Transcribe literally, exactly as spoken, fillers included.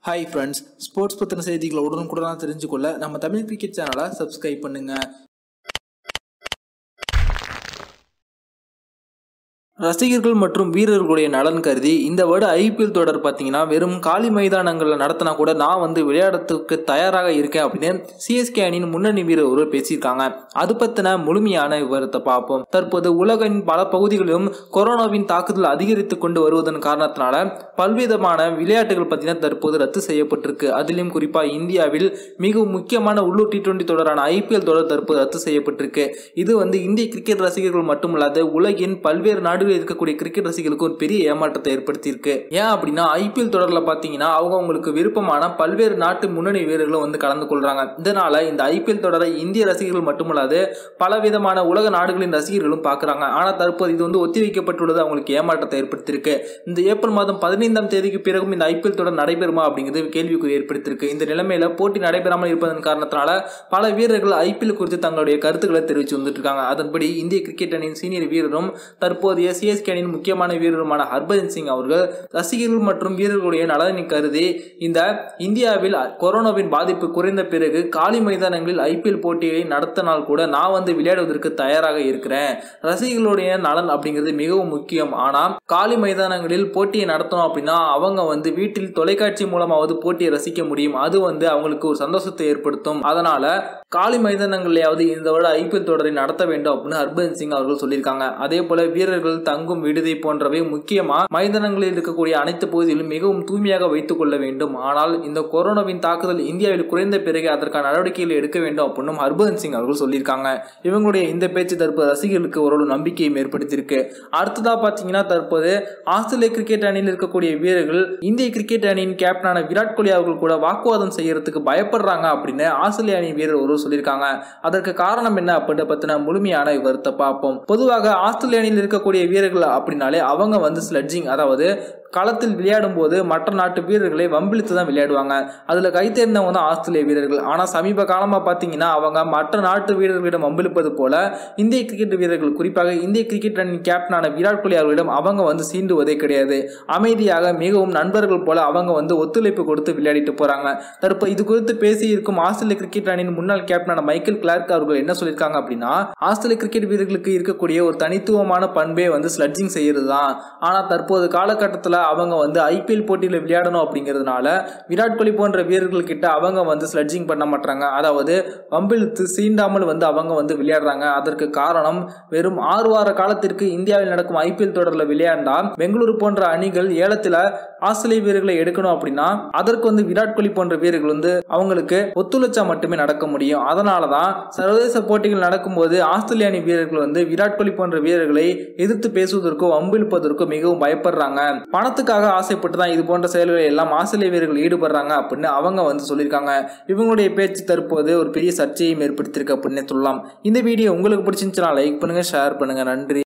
Hi friends, sports பத்தின செய்திகளை உடனுக்குடன் தெரிஞ்சுக்கொள்ள நம்ம தமிழ் கிரிக்கெட் சேனலை சப்ஸ்கிரைப் பண்ணுங்க. ரசிகர்கள் மற்றும் வீரர்களுடைய நலன் கருதி இந்த வருட ஐபிஎல் தொடர் பார்த்தீங்கன்னா வெறும் காலி மைதானங்களில் நடத்தினா கூட நான் வந்து விளையாடுறதுக்கு தயாராக இருக்கேன் அப்படின்னு சிஎஸ்கே அணியின் முன்னணி வீரர் ஒரு பேசியிருக்காங்க. அது பற்றின முழுமையான விவரத்தை பார்ப்போம். தற்போது உலகின் பல பகுதிகளிலும் கொரோனாவின் தாக்குதல் அதிகரித்து கொண்டு வருவதன் காரணத்தினால பல்விதமான விளையாட்டுகள் பார்த்தீங்கன்னா தற்போது ரத்து செய்யப்பட்டிருக்கு. அதிலும் குறிப்பாக இந்தியாவில் மிகவும் முக்கியமான உள்ளூர் டி டுவெண்டி தொடரான ஐபிஎல் தொடர் தற்போது ரத்து செய்யப்பட்டிருக்கு. இது வந்து இந்திய கிரிக்கெட் ரசிகர்கள் மட்டுமல்லாது உலகின் பல்வேறு நாடுகள் இருக்கக்கூடிய கிரிக்கெட் ரசிகர்களுக்கு ஒரு பெரிய ஏமாற்றத்தை ஏற்படுத்தியிருக்கு. ஏன் அப்படின்னா ஐபிஎல் தொடர்ல பாத்தீங்கன்னா அவங்க அவங்களுக்கு விருப்பமான பல்வேறு நாட்டு முன்னணி வீரர்களும் வந்து கலந்து கொள்றாங்க. இதனால இந்த ஐபிஎல் தொடரை இந்திய ரசிகர்கள் மட்டுமல்லாது பல விதமான உலக நாடுகளின் ரசிகர்களும் பாக்குறாங்க. ஆனா தற்போது இது வந்து ஒத்திவைக்கப்பட்டுள்ளது அவங்களுக்கு ஏமாற்றத்தை ஏற்படுத்தியிருக்கு. இந்த ஏப்ரல் மாதம் பதினைந்தாம் தேதிக்கு பிறகும் இந்த ஐபிஎல் தொடர் நடைபெறுமா அப்படிங்கிறது கேள்விக்குறி ஏற்படுத்தியிருக்கு. இந்த நிலைமையில போட்டி நடைபெறாமல் இருப்பதன் காரணத்தினால பல வீரர்கள் ஐபிஎல் குறித்து தங்களுடைய கருத்துக்களை தெரிவித்து வந்துட்டு இருக்காங்க. அதன்படி இந்திய கிரிக்கெட் அணியின் சீனியர் வீரரும் தற்போதைய சிஎஸ்கே அணியின் முக்கியமான வீரருமான ஹர்பஜன் சிங் அவர்கள் ரசிகர்கள் மற்றும் வீரர்களுடைய நலனை கருதி இந்த இந்தியாவில் கொரோனாவின் பாதிப்பு குறைந்த பிறகு காலி மைதானங்களில் ஐபிஎல் போட்டியை நடத்தினால் கூட நான் வந்து விளையாடுவதற்கு தயாராக இருக்கிறேன். ரசிகர்களுடைய நலன் அப்படிங்கிறது மிகவும் முக்கியம். ஆனா காலி மைதானங்களில் போட்டியை நடத்தணும் அப்படின்னா அவங்க வந்து வீட்டில் தொலைக்காட்சி மூலமாவது போட்டியை ரசிக்க முடியும். அது வந்து அவங்களுக்கு ஒரு சந்தோஷத்தை ஏற்படுத்தும். அதனால காலி மைதானங்களையாவது இந்த வருட ஐபிஎல் தொடரை நடத்த வேண்டும் அப்படின்னு ஹர்பஜன் சிங் அவர்கள் சொல்லியிருக்காங்க. அதே போல வீரர்கள் தங்கும் விடுதி போன்றவை முக்கியமா மைதானங்களில் இருக்கக்கூடிய அனைத்து பகுதிகளிலும் மிகவும் தூய்மையாக வைத்துக் கொள்ள வேண்டும். ஆனால் இந்த கொரோனாவின் தாக்குதல் இந்தியாவில் குறைந்த பிறகு அதற்கான நடவடிக்கைகளை எடுக்க வேண்டும் அப்படின்னு ஹர்பஜன் சிங் அவர்கள் சொல்லியிருக்காங்க. இவங்களுடைய இந்த பேச்சு தற்போது ரசிகர்களுக்கு ஒரு நம்பிக்கையை ஏற்படுத்தியிருக்கு. அடுத்ததா பாத்தீங்கன்னா தற்போது ஆஸ்திரேலிய கிரிக்கெட் அணியில் இருக்கக்கூடிய வீரர்கள் இந்திய கிரிக்கெட் அணியின் கேப்டனான விராட் கோலி அவர்கள் கூட வாக்குவாதம் செய்யறதுக்கு பயப்படுறாங்க அப்படின்னு ஆஸ்திரேலிய அணி வீரர் ஒரு சொல்லியிருக்காங்க. அதற்கு காரணம் என்ன அப்படின்னு பத்தின முழுமையான விவரத்தை பார்ப்போம். பொதுவாக ஆஸ்திரேலிய அணியில் இருக்கக்கூடிய வீரர்கள் அப்படின்னாலே அவங்க வந்து ஸ்லட்ஜிங், அதாவது களத்தில் விளையாடும் போது மற்ற நாட்டு வீரர்களை வம்பிழுத்து தான் விளையாடுவாங்க. அதுல கை தேர்ந்தவங்க தான் ஆஸ்திரேலிய வீரர்கள். ஆனா சமீப காலமா பாத்தீங்கன்னா அவங்க மற்ற நாட்டு வீரர்களிடம் வம்பிழுப்பது போல இந்திய கிரிக்கெட் வீரர்கள், குறிப்பாக இந்திய கிரிக்கெட் அணியின் கேப்டனான விராட் கோலி அவர்களிடம் அவங்க வந்து சீண்டுவதே கிடையாது. அமைதியாக மிகவும் நண்பர்கள் போல அவங்க வந்து ஒத்துழைப்பு கொடுத்து விளையாடிட்டு போறாங்க. தற்போது இது குறித்து பேசி இருக்கும் ஆஸ்திரேலிய கிரிக்கெட் அணியின் முன்னாள் கேப்டனான மைக்கேல் கிளார்க் அவர்கள் என்ன சொல்லியிருக்காங்க அப்படின்னா, ஆஸ்திரேலிய கிரிக்கெட் வீரர்களுக்கு இருக்கக்கூடிய ஒரு தனித்துவமான பண்பே வந்து ஸ்லட்ஜிங் செய்யறது தான். ஆனா தற்போது காலகட்டத்தில் அவங்க வந்து ஐபிஎல் போட்டியில் விளையாடணும் அப்படிங்கிறதுனால விராட் கோலி போன்ற வீரர்கள் கிட்ட அவங்க வந்து ஸ்லட்ஜிங் பண்ண மாட்டாங்க. அதாவது வம்பிழுத்து சீண்டாமல் வந்து அவங்க வந்து விளையாடுறாங்க. அதற்கு காரணம் வெறும் ஆறு வார காலத்திற்கு இந்தியாவில் நடக்கும் ஐபிஎல் தொடரில் விளையாண்டா பெங்களூரு போன்ற அணிகள் ஏலத்தில் ஆஸ்திரேலிய வீரர்களை எடுக்கணும் அப்படின்னா அதற்கு வந்து விராட் கோலி போன்ற வீரர்கள் வந்து அவங்களுக்கு ஒத்துழைச்சா மட்டுமே நடக்க முடியும். அதனாலதான் சர்வதேச போட்டிகள் நடக்கும்போது ஆஸ்திரேலிய அணி வீரர்கள் வந்து விராட் கோலி போன்ற வீரர்களை எதிர்த்து பேசுவதற்கோ வம்பிழுப்பதற்கோ மிகவும் பயப்படுறாங்க. பணத்துக்காக ஆசைப்பட்டு தான் இது போன்ற செயல்களை எல்லாம் ஆஸ்திரேலிய வீரர்கள் ஈடுபடுறாங்க அப்படின்னு அவங்க வந்து சொல்லியிருக்காங்க. இவங்களுடைய பேச்சு தற்போது ஒரு பெரிய சர்ச்சையும் ஏற்படுத்தியிருக்கு அப்படின்னு சொல்லலாம். இந்த வீடியோ உங்களுக்கு பிடிச்சிருந்துச்சுன்னா லைக் பண்ணுங்க, ஷேர் பண்ணுங்க. நன்றி.